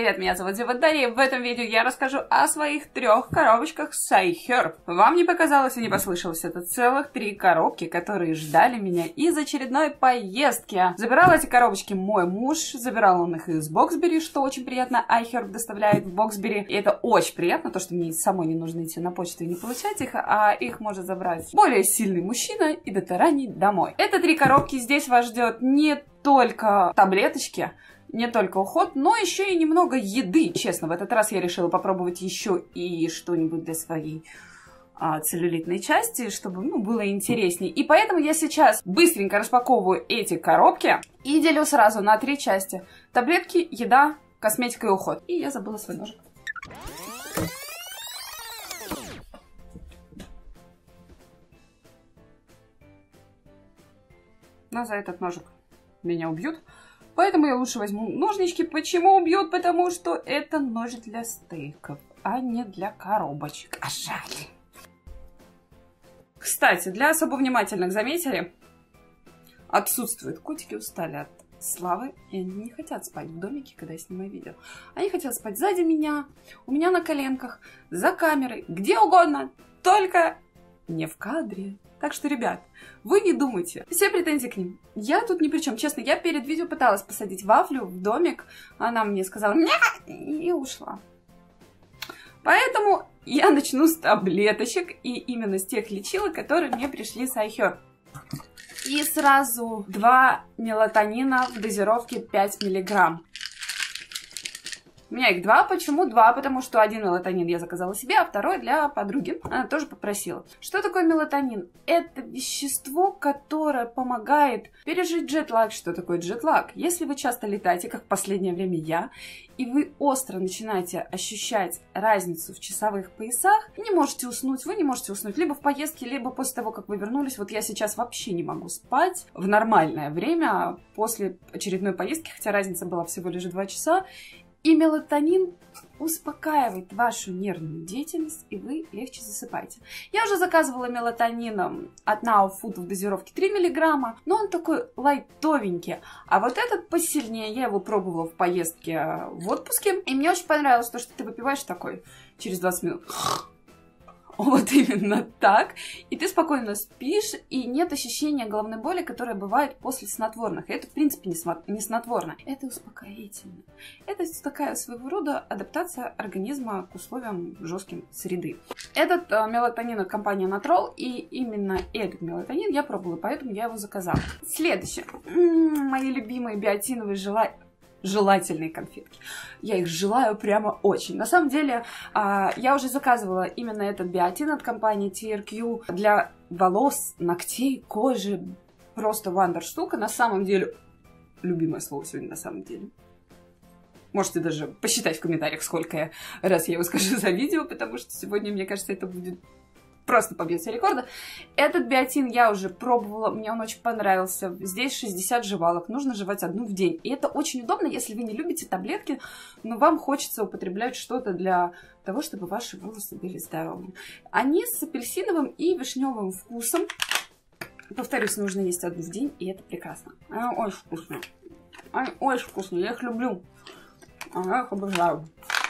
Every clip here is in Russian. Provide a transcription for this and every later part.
привет, меня зовут Дарья. В этом видео я расскажу о своих 3 коробочках SciHerb. Вам не показалось и не послышалось, это целых 3 коробки, которые ждали меня из очередной поездки. Забирал эти коробочки мой муж, забирал он их из Боксбери, что очень приятно. iHerb доставляет в Боксбери, и это очень приятно, то, что мне самой не нужно идти на почту и не получать их, а их может забрать более сильный мужчина и дотаранить домой. Это 3 коробки, здесь вас ждет не только таблеточки, не только уход, но еще и немного еды. Честно, в этот раз я решила попробовать еще и что-нибудь для своей целлюлитной части, чтобы было интереснее. И поэтому я сейчас быстренько распаковываю эти коробки и делю сразу на 3 части. Таблетки, еда, косметика и уход. И я забыла свой ножик. Но за этот ножик меня убьют. Поэтому я лучше возьму ножнички. Почему убьют? Потому что это нож для стейков, а не для коробочек. А жаль. Кстати, для особо внимательных заметили, отсутствуют. Котики устали от Славы, и они не хотят спать в домике, когда я снимаю видео. Они хотят спать сзади меня, у меня на коленках, за камерой, где угодно, только не в кадре. Так что, ребят, вы не думайте. Все претензии к ним. Я тут ни при чем. Честно, я перед видео пыталась посадить Вафлю в домик. Она мне сказала «нет» и ушла. Поэтому я начну с таблеточек. И именно с тех лечилок, которые мне пришли с iHerb. И сразу 2 мелатонина в дозировке 5 миллиграмм. У меня их 2. Почему 2? Потому что 1 мелатонин я заказала себе, а 2 для подруги. Она тоже попросила. Что такое мелатонин? Это вещество, которое помогает пережить джетлаг. Что такое джетлаг? Если вы часто летаете, как в последнее время я, и вы остро начинаете ощущать разницу в часовых поясах, не можете уснуть, вы не можете уснуть либо в поездке, либо после того, как вы вернулись. Вот я сейчас вообще не могу спать в нормальное время после очередной поездки, хотя разница была всего лишь 2 часа. И мелатонин успокаивает вашу нервную деятельность, и вы легче засыпаете. Я уже заказывала мелатонин от Now Food в дозировке 3 мг, но он такой лайтовенький. А вот этот посильнее, я его пробовала в поездке в отпуске, и мне очень понравилось то, что ты выпиваешь такой через 20 минут. Вот именно так. И ты спокойно спишь, и нет ощущения головной боли, которая бывает после снотворных. И это, в принципе, не снотворно. Это успокоительно. Это такая своего рода адаптация организма к условиям жестким среды. Этот мелатонин от компании Natrol, и именно этот мелатонин я пробовала, поэтому я его заказала. Следующее. Мои любимые биотиновые желательные конфетки. Я их желаю прямо очень. На самом деле, я уже заказывала именно этот биотин от компании TRQ для волос, ногтей, кожи. Просто вандер штука. На самом деле, любимое слово сегодня на самом деле. Можете даже посчитать в комментариях, сколько раз я его скажу за видео, потому что сегодня, мне кажется, это будет просто побьет все рекорды. Этот биотин я уже пробовала, мне он очень понравился. Здесь 60 жевалок, нужно жевать 1 в день. И это очень удобно, если вы не любите таблетки, но вам хочется употреблять что-то для того, чтобы ваши волосы были здоровыми. Они с апельсиновым и вишневым вкусом. Повторюсь, нужно есть 1 в день, и это прекрасно. Они очень вкусные. Они очень вкусные, я их люблю. Я их обожаю.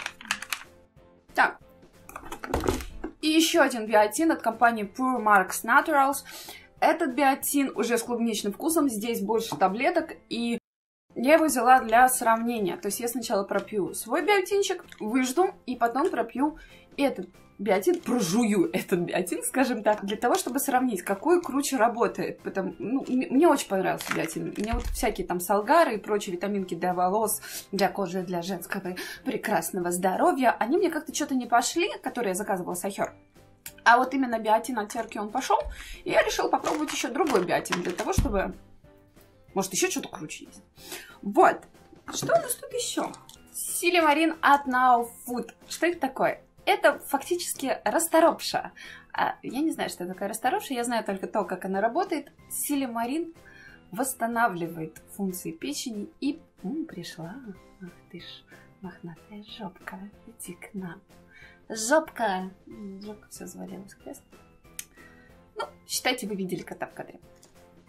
Так. И еще один биотин от компании Pure Marks Naturals. Этот биотин уже с клубничным вкусом. Здесь больше таблеток. И я его взяла для сравнения. То есть я сначала пропью свой биотинчик, выжду, и потом пропью этот биотин, прожую этот биотин, скажем так, для того, чтобы сравнить, какой круче работает. Мне очень понравился биотин. Мне вот всякие там салгары и прочие витаминки для волос, для кожи, для женского прекрасного здоровья, они мне как-то что-то не пошли, которые я заказывала с iHerb. А вот именно биотин от TRQ он пошел, и я решила попробовать еще другой биотин, для того, чтобы... Может, еще что-то круче есть. Вот. Что у нас тут еще? Силимарин от Now Food. Что это такое? Это фактически расторопша. Я не знаю, что такое расторопша, я знаю только то, как она работает. Силимарин восстанавливает функции печени и... пришла. Ах ты ж, мохнатая жопка, иди к нам. Жопка! Жопка все завалилась в кресло. Считайте, вы видели кота в кадре.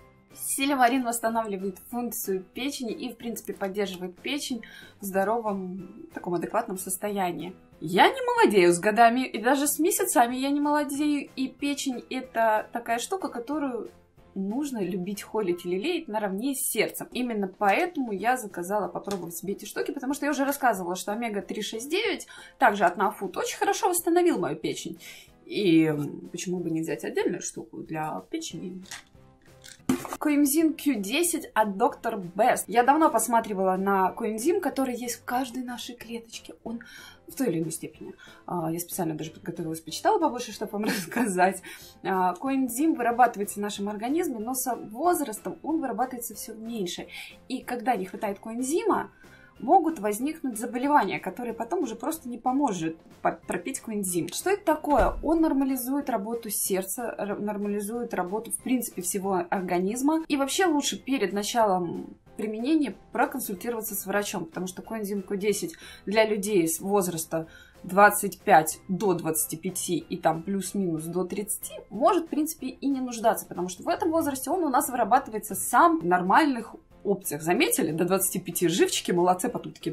Силимарин восстанавливает функцию печени и, в принципе, поддерживает печень в здоровом, таком адекватном состоянии. Я не молодею с годами, и даже с месяцами я не молодею, и печень — это такая штука, которую нужно любить, холить или лелеять наравне с сердцем. Именно поэтому я заказала попробовать себе эти штуки, потому что я уже рассказывала, что омега-3,6,9, также от Нафуд, очень хорошо восстановил мою печень. И почему бы не взять отдельную штуку для печени? Коэнзим Q10 от Dr. Best. Я давно посматривала на коэнзим, который есть в каждой нашей клеточке. Он в той или иной степени. Я специально даже подготовилась, почитала побольше, чтобы вам рассказать. Коэнзим вырабатывается в нашем организме, но с возрастом он вырабатывается все меньше. И когда не хватает коэнзима, могут возникнуть заболевания, которые потом уже просто не поможет пропить коэнзим. Что это такое? Он нормализует работу сердца, нормализует работу, в принципе, всего организма. И вообще лучше перед началом применения проконсультироваться с врачом, потому что коэнзим Q10 для людей с возраста 25 до 25 и там плюс-минус до 30 может, в принципе, и не нуждаться, потому что в этом возрасте он у нас вырабатывается сам в нормальных опциях. Заметили? До 25 живчики, молодцы, потом такие...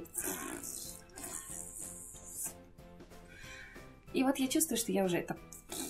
И вот я чувствую, что я уже это...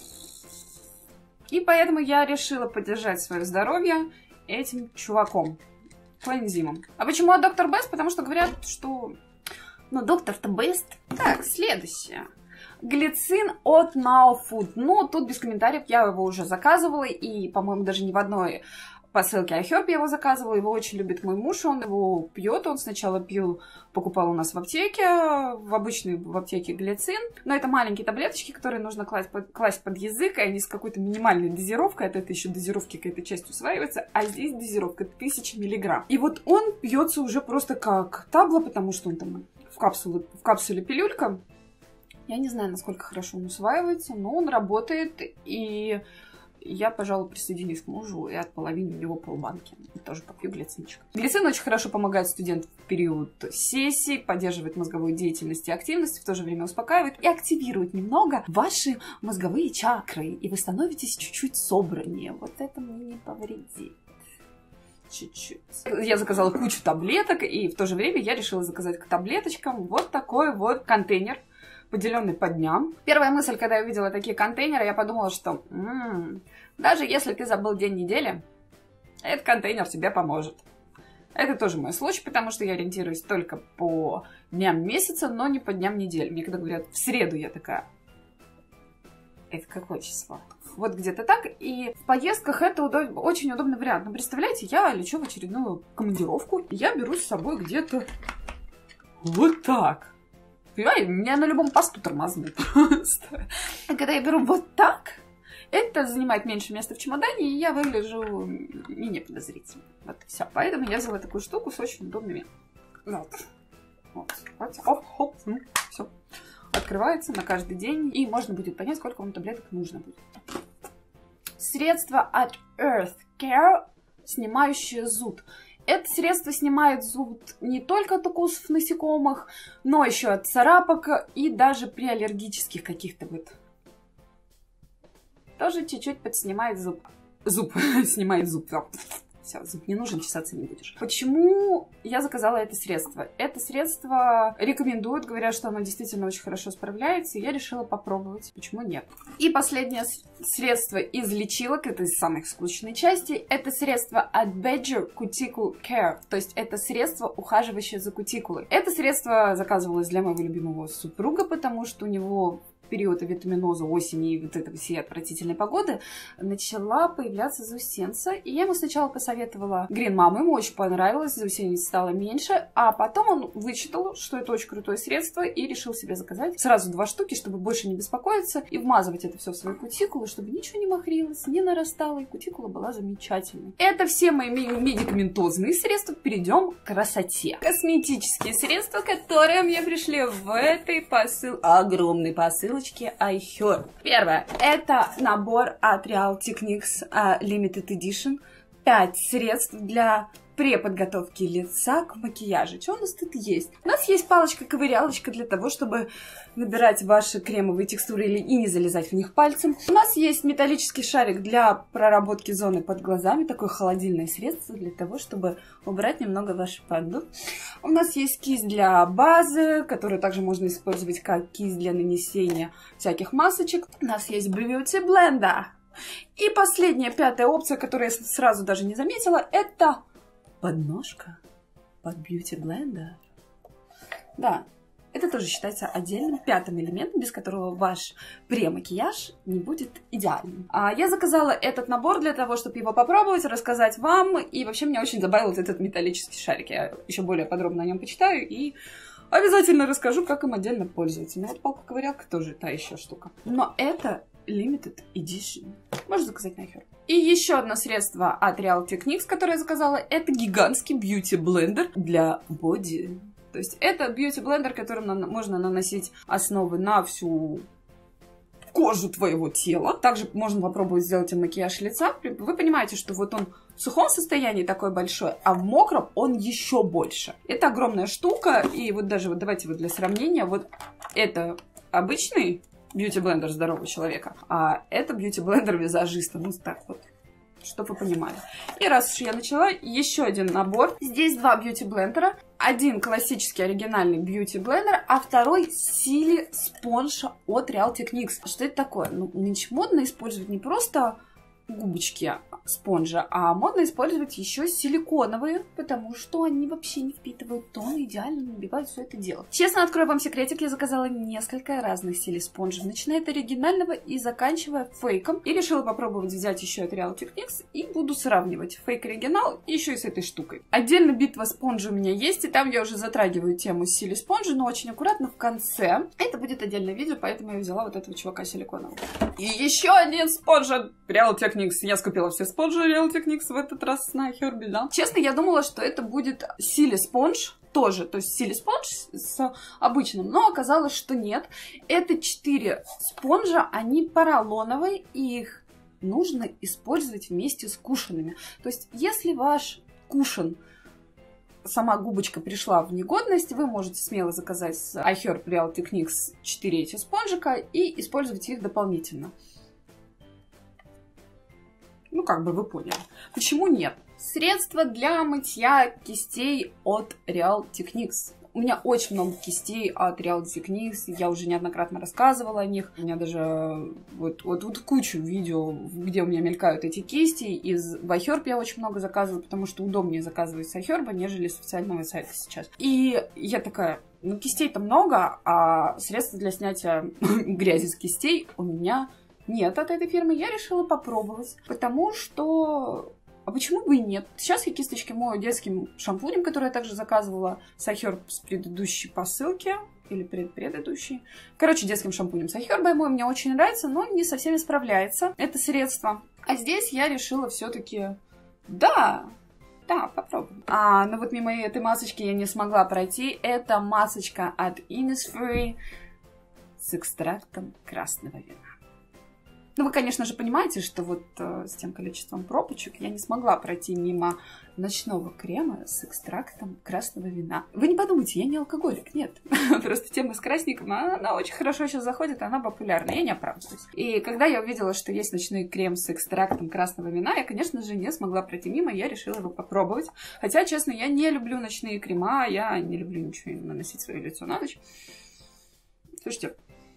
И поэтому я решила поддержать свое здоровье этим чуваком, коэнзимом. А почему от Dr. Best? Потому что говорят, что... Ну, доктор-то best. Так, следующее. Глицин от Now Food. Ну, тут без комментариев, я его уже заказывала, и, по-моему, даже не в одной посылке iHerb я его заказывала. Его очень любит мой муж, он его пьет. Он сначала пил, покупал у нас в аптеке, в обычной в аптеке глицин. Но это маленькие таблеточки, которые нужно класть под язык, и они с какой-то минимальной дозировкой, это еще дозировки какая-то часть усваивается, а здесь дозировка 1000 миллиграмм. И вот он пьется уже просто как табло, потому что он там в капсуле пилюлька. Я не знаю, насколько хорошо он усваивается, но он работает, и я, пожалуй, присоединюсь к мужу и отполовиню у него полбанки. И тоже попью глицинчик. Глицин очень хорошо помогает студентам в период сессий, поддерживает мозговую деятельность и активность, в то же время успокаивает и активирует немного ваши мозговые чакры, и вы становитесь чуть-чуть собраннее. Вот это мне не повредит. Чуть-чуть. Я заказала кучу таблеток, и в то же время я решила заказать к таблеточкам вот такой вот контейнер, поделенный по дням. Первая мысль, когда я увидела такие контейнеры, я подумала, что даже если ты забыл день недели, этот контейнер тебе поможет. Это тоже мой случай, потому что я ориентируюсь только по дням месяца, но не по дням недели. Мне когда говорят в среду, я такая... Это какое число? Вот где-то так. И в поездках это очень удобный вариант. Но представляете, я лечу в очередную командировку, и я беру с собой где-то вот так. Понимаете, меня на любом посту тормознут. А когда я беру вот так, это занимает меньше места в чемодане, и я выгляжу менее подозрительно. Вот все. Поэтому я взяла такую штуку с очень удобными. Вот. Хоп, все. Открывается на каждый день, и можно будет понять, сколько вам таблеток нужно будет. Средство от Earth Care, снимающее зуд. Это средство снимает зуд не только от укусов насекомых, но еще от царапок и даже при аллергических каких-то вот. Тоже чуть-чуть подснимает зуб. Снимает зуб. Все, зуб не нужен, чесаться не будешь. Почему я заказала это средство? Это средство рекомендуют, говорят, что оно действительно очень хорошо справляется, и я решила попробовать. Почему нет? И последнее средство из лечилок, это из самых скучной части, это средство от Badger Cuticle Care, то есть это средство, ухаживающее за кутикулой. Это средство заказывалось для моего любимого супруга, потому что у него период витаминоза осени и вот этой всей отвратительной погоды начала появляться заусенца. И я ему сначала посоветовала Green Mama, ему очень понравилось, заусенец стало меньше, а потом он вычитал, что это очень крутое средство, и решил себе заказать сразу 2 штуки, чтобы больше не беспокоиться, и вмазывать это все в свою кутикулу, чтобы ничего не махрилось, не нарастало, и кутикула была замечательной. Это все мои медикаментозные средства. Перейдем к красоте. Косметические средства, которые мне пришли в этой огромной посылке iHerb. Первое. Это набор от Real Techniques Limited Edition. 5 средств для преподготовки лица к макияжу. Что у нас тут есть? У нас есть палочка-ковырялочка для того, чтобы набирать ваши кремовые текстуры и не залезать в них пальцем. У нас есть металлический шарик для проработки зоны под глазами, такое холодильное средство для того, чтобы убрать немного вашу панду. У нас есть кисть для базы, которую также можно использовать как кисть для нанесения всяких масочек. У нас есть Beauty Blender. И последняя, пятая опция, которую я сразу даже не заметила, это подножка под Beauty Blender. Да, это тоже считается отдельным пятым элементом, без которого ваш премакияж не будет идеальным. Я заказала этот набор для того, чтобы его попробовать, рассказать вам. И вообще меня очень забавил вот этот металлический шарик. Я еще более подробно о нем почитаю и обязательно расскажу, как им отдельно пользоваться. Ну вот палка-ковырялка тоже та еще штука. Но это Limited Edition. Можно заказать на iHerb. И еще одно средство от Real Techniques, которое я заказала, это гигантский Beauty Blender для боди. То есть это Beauty Blender, которым можно наносить основы на всю кожу твоего тела. Также можно попробовать сделать и макияж лица. Вы понимаете, что вот он в сухом состоянии такой большой, а в мокром он еще больше. Это огромная штука. И вот даже вот давайте вот для сравнения. Вот это обычный бьюти-блендер здорового человека, а это бьюти-блендер визажиста. Ну, так вот, чтобы вы понимали. И раз уж я начала, еще один набор. Здесь два бьюти-блендера. Один классический оригинальный бьюти-блендер, а второй Silly Sponge от Real Techniques. Что это такое? Ну, нынче модно использовать не просто губочки спонжа, а модно использовать еще силиконовые, потому что они вообще не впитывают тон и идеально набивают все это дело. Честно открою вам секретик, я заказала несколько разных сили спонжей, начиная от оригинального и заканчивая фейком. И решила попробовать взять еще от Real Techniques и буду сравнивать фейк-оригинал еще и с этой штукой. Отдельно битва спонжа у меня есть, и там я уже затрагиваю тему сили спонжа, но очень аккуратно в конце. Это будет отдельное видео, поэтому я взяла вот этого чувака силиконового. И еще один спонж от Real Techniques. Я скупила все спонжи Real Techniques в этот раз на iHerb, да. Честно, я думала, что это будет Silly Sponge тоже, то есть Silly Sponge с обычным, но оказалось, что нет. Это 4 спонжа, они поролоновые, и их нужно использовать вместе с кушанами. То есть, если ваш кушан, сама губочка пришла в негодность, вы можете смело заказать с iHerb Real Techniques 4 эти спонжика и использовать их дополнительно. Ну, как бы вы поняли. Почему нет? Средства для мытья кистей от Real Techniques. У меня очень много кистей от Real Techniques. Я уже неоднократно рассказывала о них. У меня даже вот кучу видео, где у меня мелькают эти кисти. В iHerb я очень много заказываю, потому что удобнее заказывать с iHerb, нежели с официального сайта сейчас. И я такая, ну, кистей-то много, а средства для снятия грязи с кистей у меня нет от этой фирмы. Я решила попробовать, потому что... А почему бы и нет? Сейчас я кисточки мою детским шампунем, который я также заказывала с iHerb с предыдущей посылки. Или предыдущей. Короче, детским шампунем с iHerb мой мне очень нравится, но не со всеми справляется это средство. А здесь я решила все-таки... Да, попробуем. Но вот мимо этой масочки я не смогла пройти. Это масочка от Innisfree с экстрактом красного вина. Ну, вы, конечно же, понимаете, что вот с тем количеством пробочек я не смогла пройти мимо ночного крема с экстрактом красного вина. Вы не подумайте, я не алкоголик, нет. Просто тема с красником, она очень хорошо сейчас заходит, она популярна, я не оправдываюсь. И когда я увидела, что есть ночной крем с экстрактом красного вина, я, конечно же, не смогла пройти мимо, я решила его попробовать. Хотя, честно, я не люблю ночные крема, я не люблю ничего наносить в свое лицо на ночь. Слушайте,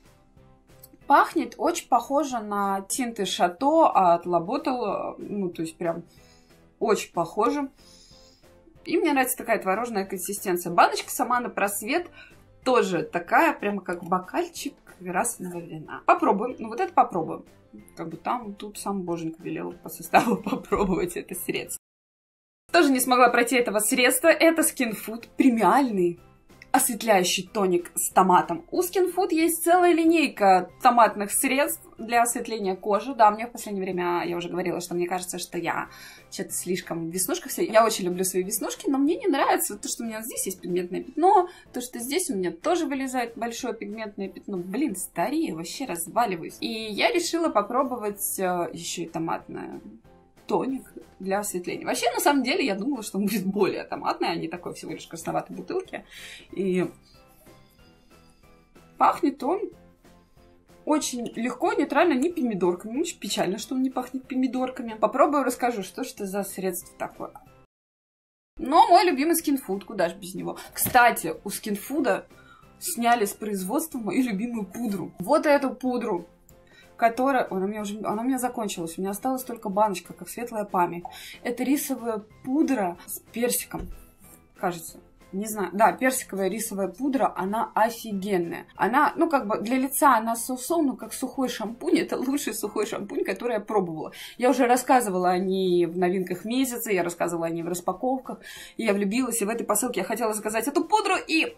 пахнет очень похоже на тинты Шато от Labotel, ну, то есть прям очень похоже. И мне нравится такая творожная консистенция. Баночка сама на просвет тоже такая, прямо как бокальчик красного вина. Попробуем, ну вот это попробуем. Как бы тут сам боженька велел по составу попробовать это средство. Тоже не смогла пройти этого средства. Это Skin Food премиальный осветляющий тоник с томатом. У Skin Food есть целая линейка томатных средств для осветления кожи. Да, мне в последнее время, я уже говорила, что мне кажется, что я что-то слишком в веснушках вся. Я очень люблю свои веснушки, но мне не нравится то, что у меня здесь есть пигментное пятно, то, что здесь у меня тоже вылезает большое пигментное пятно. Блин, старею, вообще разваливаюсь. И я решила попробовать еще и томатный тоник. для осветления. Вообще, на самом деле, я думала, что он будет более томатный, а не такой всего лишь красноватой бутылки. И пахнет он очень легко, нейтрально, не помидорками. Очень печально, что он не пахнет помидорками. Попробую, расскажу, что же это за средство такое. Но мой любимый скинфуд, куда же без него. Кстати, у скинфуда сняли с производства мою любимую пудру. Вот эту пудру, которая... Она у меня закончилась. У меня осталась только баночка, как светлая память. Это рисовая пудра с персиком, кажется. Не знаю. Да, персиковая рисовая пудра, она офигенная. Она, ну, как бы для лица она соусом, ну, как сухой шампунь. Это лучший сухой шампунь, который я пробовала. Я уже рассказывала о ней в новинках месяца, я рассказывала о ней в распаковках. И я влюбилась, и в этой посылке я хотела заказать эту пудру, и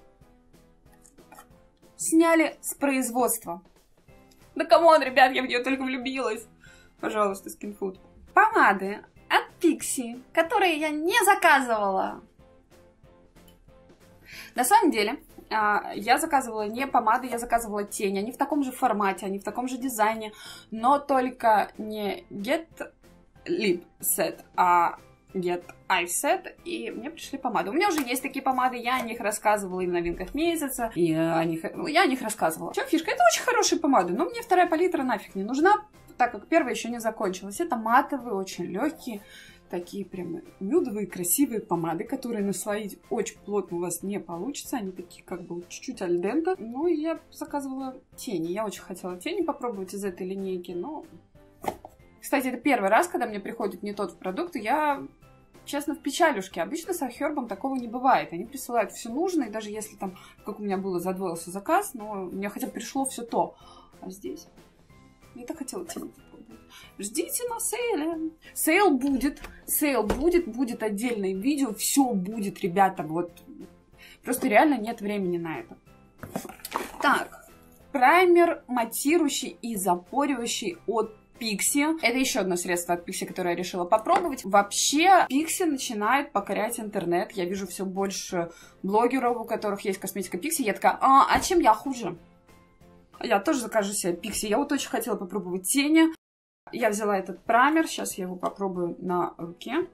сняли с производства. Да камон, ребят, я в нее только влюбилась. Пожалуйста, скинфуд. Помады от Pixi, которые я не заказывала. На самом деле, я заказывала не помады, я заказывала тени. Они в таком же формате, они в таком же дизайне, но только не Get Lip Set, а Get Eye Set, и мне пришли помады. У меня уже есть такие помады, я о них рассказывала и в новинках месяца, и я о них рассказывала. В чем фишка? Это очень хорошие помады, но мне вторая палитра нафиг не нужна, так как первая еще не закончилась. Это матовые, очень легкие, такие прям нюдовые, красивые помады, которые наслоить очень плотно у вас не получится. Они такие как бы чуть-чуть аль денте. Ну, и я заказывала тени. Я очень хотела тени попробовать из этой линейки, но... Кстати, это первый раз, когда мне приходит не тот продукт, и я, честно, в печалюшке. Обычно с Ахербом такого не бывает. Они присылают все нужное, и даже если там, как у меня было, задвоился заказ, но мне хотя бы пришло все то. А здесь... Я так хотела тени попробовать. Ждите на сейле. Сейл будет отдельное видео, все будет, ребята, вот. Просто реально нет времени на это. Так, праймер матирующий и запоривающий от Pixi. Это еще одно средство от Pixi, которое я решила попробовать. Вообще, Pixi начинает покорять интернет. Я вижу все больше блогеров, у которых есть косметика Pixi. Я такая, а чем я хуже? Я тоже закажу себе Pixi. Я вот очень хотела попробовать тени. Я взяла этот праймер. Сейчас я его попробую на руке.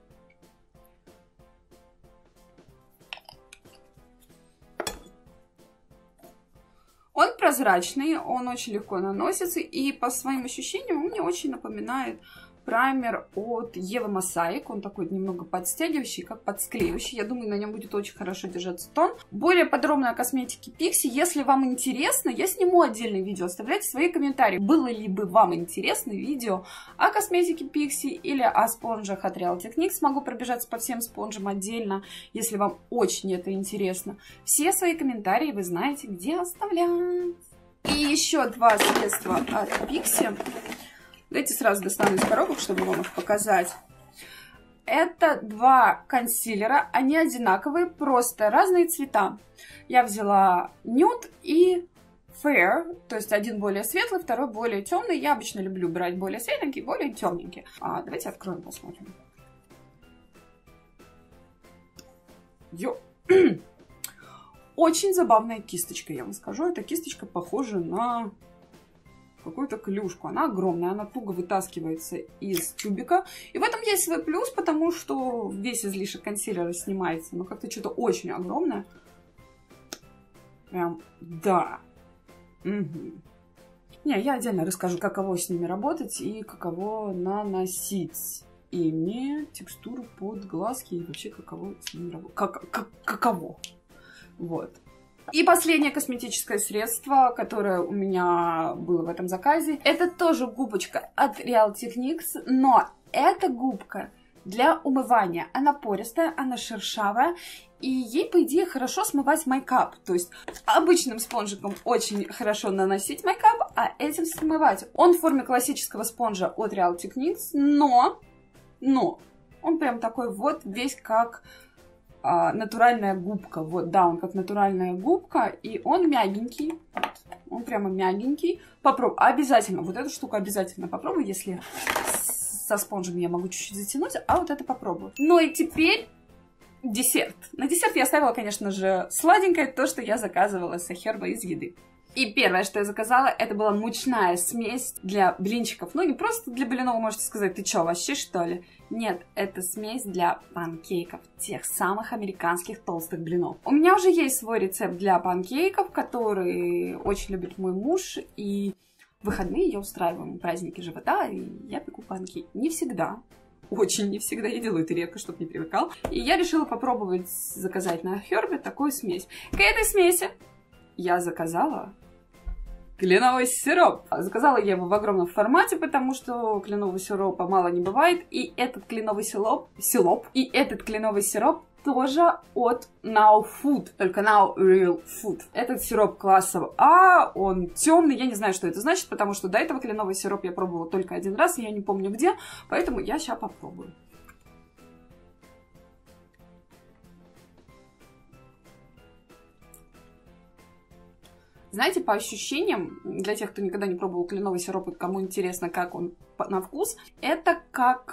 Он прозрачный, он очень легко наносится. И по своим ощущениям он мне очень напоминает праймер от Ева Мосаик. Он такой немного подстягивающий, как подсклеивающий. Я думаю, на нем будет очень хорошо держаться тон. Более подробно о косметике Pixi. Если вам интересно, я сниму отдельное видео. Оставляйте свои комментарии. Было ли бы вам интересно видео о косметике Pixi или о спонжах от Real Techniques. Могу пробежаться по всем спонжам отдельно, если вам очень это интересно. Все свои комментарии вы знаете, где оставлять. И еще два средства от Pixi. Давайте сразу достану из коробок, чтобы вам их показать. Это два консилера. Они одинаковые, просто разные цвета. Я взяла нюд и fair. То есть один более светлый, второй более темный. Я обычно люблю брать более светленький, более темненький. Давайте откроем, посмотрим. Очень забавная кисточка, я вам скажу. Эта кисточка похожа на... какую-то клюшку. Она огромная, она туго вытаскивается из тюбика. И в этом есть свой плюс, потому что весь излишек консилера снимается. Но как-то что-то очень огромное. Прям, да. Угу. Не, я отдельно расскажу, каково с ними работать и каково наносить ими текстуру под глазки и вообще каково с ними работать. Каково. Вот. И последнее косметическое средство, которое у меня было в этом заказе, это тоже губочка от Real Techniques, но эта губка для умывания. Она пористая, она шершавая, и ей, по идее, хорошо смывать мейкап. То есть обычным спонжиком очень хорошо наносить мейкап, а этим смывать. Он в форме классического спонжа от Real Techniques, но он прям такой вот весь как... натуральная губка. Вот, да, он как натуральная губка, и он мягенький. Вот, он прямо мягенький. Попробуй. Обязательно. Вот эту штуку обязательно попробуй, если со спонжем я могу чуть-чуть затянуть, а вот это попробую. Ну и теперь десерт. На десерт я оставила, конечно же, сладенькое, то, что я заказывала с Ахерба из еды. И первое, что я заказала, это была мучная смесь для блинчиков. Ну, не просто для блинов, вы можете сказать, ты чё, вообще что ли? Нет, это смесь для панкейков, тех самых американских толстых блинов. У меня уже есть свой рецепт для панкейков, который очень любит мой муж, и в выходные я устраиваю праздники живота, и я пеку панкейки. Не всегда. Очень не всегда. Я делаю это редко, чтобы не привыкал. И я решила попробовать заказать на Хербе такую смесь. К этой смеси я заказала кленовый сироп. Заказала я его в огромном формате, потому что кленового сиропа мало не бывает. И этот кленовый сироп тоже от Now Food, только Now Real Food. Этот сироп класса А, он темный, я не знаю, что это значит, потому что до этого кленовый сироп я пробовала только один раз, и я не помню где, поэтому я сейчас попробую. Знаете, по ощущениям, для тех, кто никогда не пробовал кленовый сироп, и кому интересно, как он на вкус, это как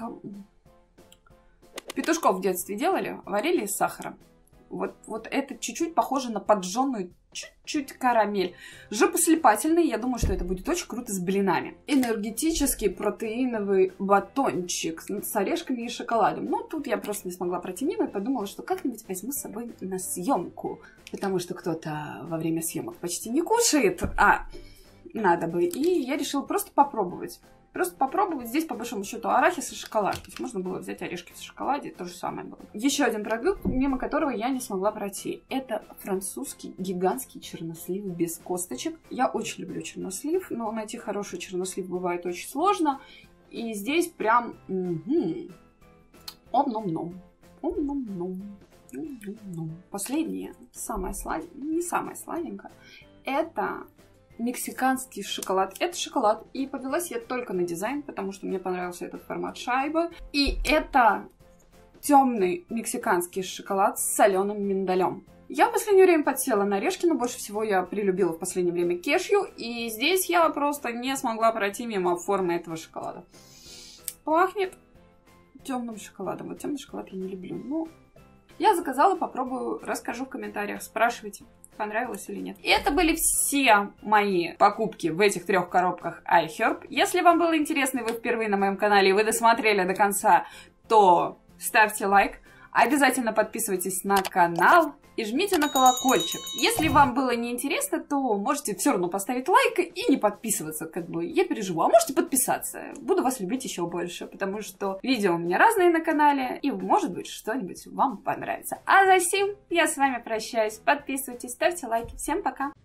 петушков в детстве делали, варили из сахара. Вот это чуть-чуть похоже на поджженную чуть-чуть карамель. Жопослепательный, я думаю, что это будет очень круто с блинами. Энергетический протеиновый батончик с орешками и шоколадом. Ну, тут я просто не смогла пройти мимо и подумала, что как-нибудь возьму с собой на съемку. Потому что кто-то во время съемок почти не кушает, а надо бы. И я решила просто попробовать. Просто попробовать. Здесь, по большому счету, арахис и шоколад. То есть можно было взять орешки в шоколаде, то же самое было. Еще один продукт, мимо которого я не смогла пройти. Это французский гигантский чернослив без косточек. Я очень люблю чернослив, но найти хороший чернослив бывает очень сложно. И здесь прям... Ом-ном-ном. Ом-ном-ном. Последнее, самое сладенькое, не самое сладенькое, это мексиканский шоколад. Это шоколад. И повелась я только на дизайн, потому что мне понравился этот формат шайбы. И это темный мексиканский шоколад с соленым миндалем. Я в последнее время подсела на орешки, но больше всего я прилюбила в последнее время кешью. И здесь я просто не смогла пройти мимо формы этого шоколада. Пахнет темным шоколадом. Вот темный шоколад я не люблю. Но я заказала, попробую, расскажу в комментариях. Спрашивайте, понравилось или нет. И это были все мои покупки в этих 3 коробках iHerb. Если вам было интересно, и вы впервые на моем канале, и вы досмотрели до конца, то ставьте лайк. Обязательно подписывайтесь на канал и жмите на колокольчик. Если вам было неинтересно, то можете все равно поставить лайк и не подписываться, как бы я переживу. А можете подписаться. Буду вас любить еще больше, потому что видео у меня разные на канале, и может быть что-нибудь вам понравится. А за сим я с вами прощаюсь. Подписывайтесь, ставьте лайки. Всем пока!